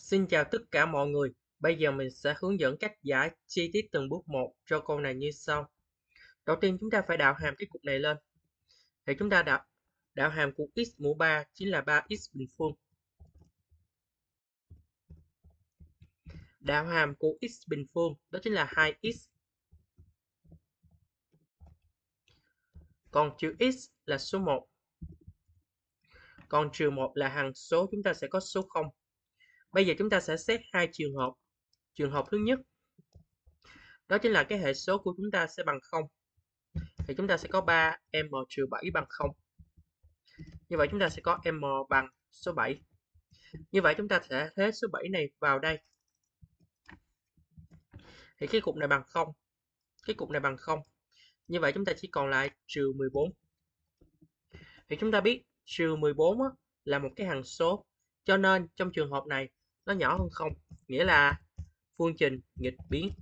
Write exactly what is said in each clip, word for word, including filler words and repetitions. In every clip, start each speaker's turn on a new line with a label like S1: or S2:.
S1: Xin chào tất cả mọi người. Bây giờ mình sẽ hướng dẫn cách giải chi tiết từng bước một cho câu này như sau. Đầu tiên chúng ta phải đạo hàm cái cục này lên. Thì chúng ta đạo đạo hàm của x mũ ba chính là ba x bình phương. Đạo hàm của x bình phương đó chính là hai x. Còn trừ x là số một. Còn trừ một là hằng số, chúng ta sẽ có số không. Bây giờ chúng ta sẽ xét hai trường hợp. Trường hợp thứ nhất đó chính là cái hệ số của chúng ta sẽ bằng không. Thì chúng ta sẽ có ba m trừ bảy bằng không. Như vậy chúng ta sẽ có m bằng số bảy. Như vậy chúng ta sẽ thế số bảy này vào đây. Thì cái cục này bằng không. Cái cục này bằng không. Như vậy chúng ta chỉ còn lại trừ mười bốn. Thì chúng ta biết trừ mười bốn á, là một cái hằng số. Cho nên trong trường hợp này nó nhỏ hơn không. Nghĩa là phương trình nghịch biến.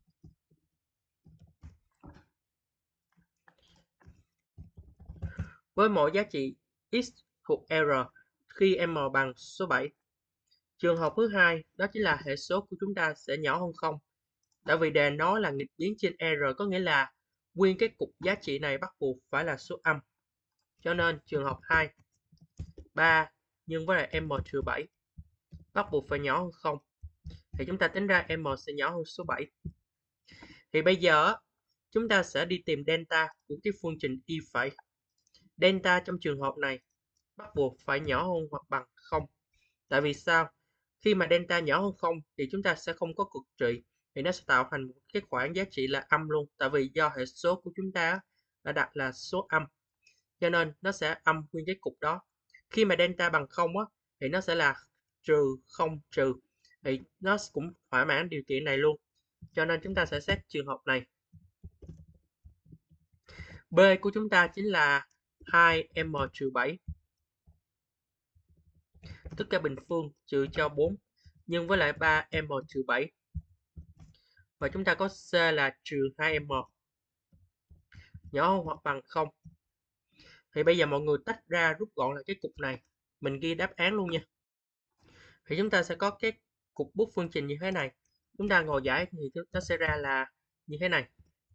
S1: Với mỗi giá trị x thuộc R khi m bằng số bảy. Trường hợp thứ hai đó chính là hệ số của chúng ta sẽ nhỏ hơn không. Tại vì đề nó là nghịch biến trên R, có nghĩa là nguyên cái cục giá trị này bắt buộc phải là số âm. Cho nên trường hợp hai, ba nhân với lại m trừ bảy bắt buộc phải nhỏ hơn không. Thì chúng ta tính ra m sẽ nhỏ hơn số bảy. Thì bây giờ chúng ta sẽ đi tìm delta của cái phương trình y phẩy. Delta trong trường hợp này bắt buộc phải nhỏ hơn hoặc bằng không. Tại vì sao? Khi mà delta nhỏ hơn không thì chúng ta sẽ không có cực trị, thì nó sẽ tạo thành một cái khoảng giá trị là âm luôn. Tại vì do hệ số của chúng ta đã đặt là số âm, cho nên nó sẽ âm nguyên cái cục đó. Khi mà delta bằng không á, thì nó sẽ là trừ không trừ, thì nó cũng thỏa mãn điều kiện này luôn. Cho nên chúng ta sẽ xét trường hợp này. B của chúng ta chính là hai m trừ bảy. Tất cả bình phương trừ cho bốn nhân với lại ba m trừ bảy. Và chúng ta có C là trừ hai m. Nhỏ hơn hoặc bằng không. Thì bây giờ mọi người tách ra rút gọn lại cái cục này. Mình ghi đáp án luôn nha. Thì chúng ta sẽ có cái cục bút phương trình như thế này. Chúng ta ngồi giải thì nó sẽ ra là như thế này.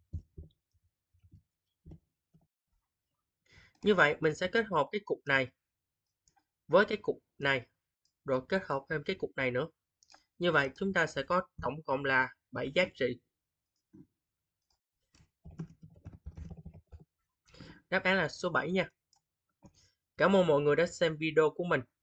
S1: Như vậy mình sẽ kết hợp cái cục này với cái cục này, rồi kết hợp thêm cái cục này nữa. Như vậy chúng ta sẽ có tổng cộng là bảy giá trị. Đáp án là số bảy nha. Cảm ơn mọi người đã xem video của mình.